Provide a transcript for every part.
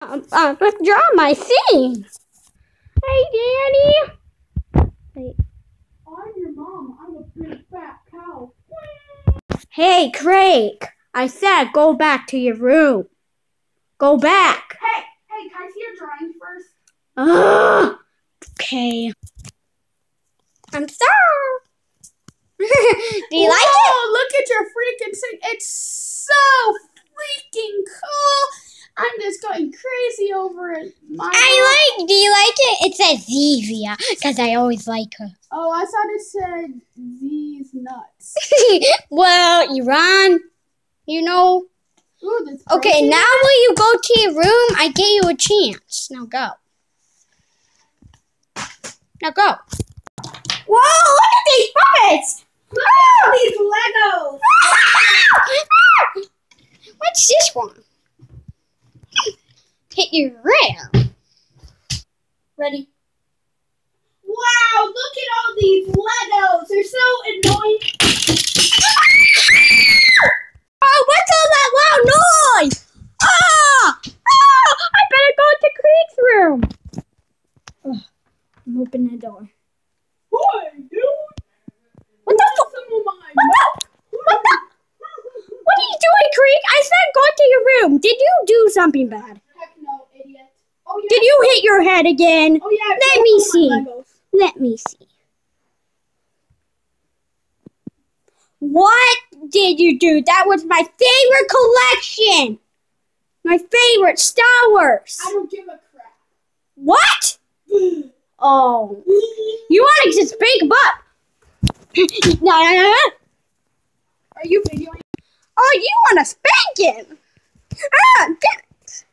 Draw my scene. Hey, Daddy. Wait. I'm your mom. I'm a big fat cow. Hey, Craig. I said go back to your room. Go back. Hey, can I see your drawing first? Ugh. Okay. I'm sorry. Do you like it? Oh, look at your freaking thing. It's so freaking cool. I'm just going crazy over it. Do you like it? It says Zevia, because I always like her. Oh, I thought it said these nuts. Well, Iran, you know. Ooh, Okay, now will you go to your room? I gave you a chance. Now go. Now go. Whoa, look at these puppets! Look at these Legos. What's this one? Hit your rear. Ready? Wow, look at all these Legos. They're so annoying. Oh, what's all that loud noise? I better go to Creek's room. Ugh, I'm opening the door. Boy, dude. What the fuck? What are you doing, Creek? I said go to your room. Did you do something bad? Heck no, idiot. Oh, yeah. Did you hit your head again? Oh, yeah. Let me see. Legos. Let me see. What did you do? That was my favorite collection. My favorite Star Wars. I don't give a crap. What? Oh. You want to just spank him up? No. Are you videoing? Oh, you want to spank him? Get it.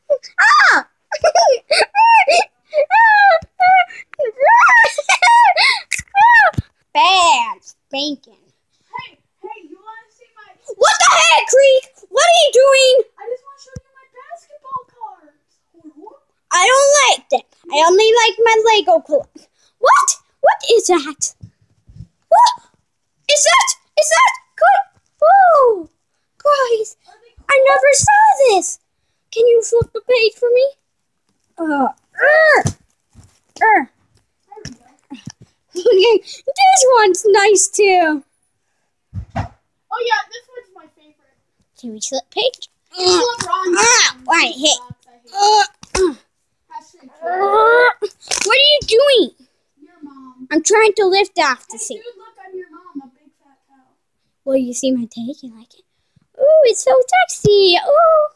Bad spanking. Hey, you want to see my... What the heck, Creek? What are you doing? I just want to show you my basketball cards. I don't like that. I only like my Lego collection. What? What is that? What? Is that good? Oh, guys, I never saw this. Can you flip the page for me? This one's nice too. Oh yeah, this one's my favorite. Can we flip page? It's LeBron. Right, hit. Hashtag What are you doing? your mom. I'm trying to lift off to Hey, see. dude, look, I'm your mom, a big fat cow. Well, you see my tag? You like it? Ooh, it's so sexy. Ooh. Oh,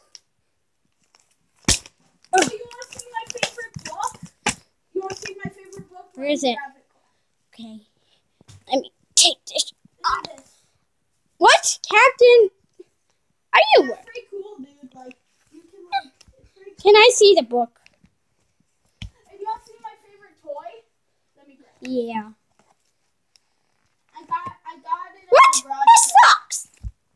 you want to see my favorite book? You want to see my favorite book? Where is it? Okay. Let me take this off. What? Captain? Are you? That's pretty cool, dude. Like, you can, like, it's pretty cool. Can I see the book? And you want to see my favorite toy? Let me grab it. Yeah. I got it What? at the garage This sale. sucks.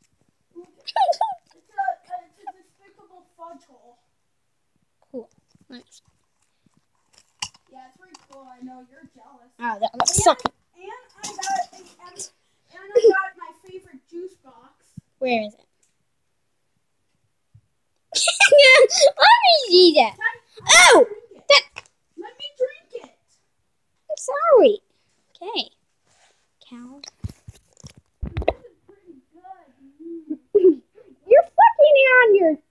It's a despicable fudge hole. Cool. Nice. Yeah, it's pretty cool. I know you're jealous. Oh, that looks sucky. And I got my favorite juice box. Where is it? Let me see that. Oh! That. Let me drink it. I'm sorry. Okay. Cow. This is pretty good. You're fucking on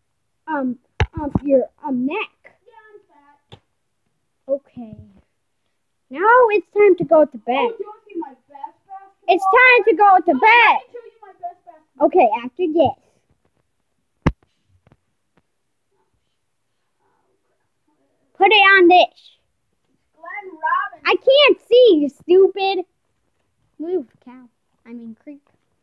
your neck. Yeah, I'm fat. Okay. Now it's time to go to bed. Oh, you want to see my best basketball? It's time to go to Oh, bed. Let me show you my best basketball. Okay, after this. Put it on this. Glenn Robinson. I can't see, you stupid. Move, cow. I mean, creep.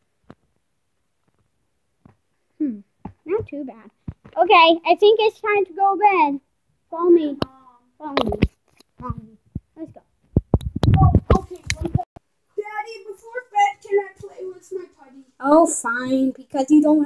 Not too bad. Okay, I think it's time to go to bed. Follow me. Follow me. Follow me. Let's go. Oh, okay. Daddy, before bed, can I play with my putty? Oh, fine, because you don't